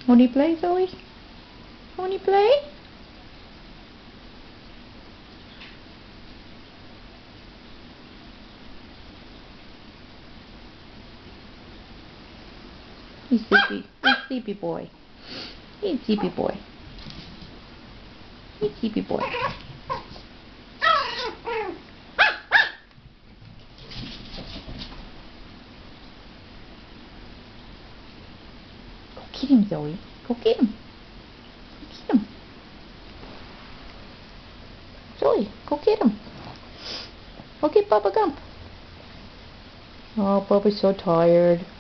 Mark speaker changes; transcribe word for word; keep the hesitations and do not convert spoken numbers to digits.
Speaker 1: Want to play, Zoe? Want to play? He's sleepy. He's sleepy boy. He's sleepy boy. He's sleepy boy. Go get him, Zoe. Go get him. Go get him. Zoe, go get him. Go get Bubba Gump. Oh, Bubba's so tired.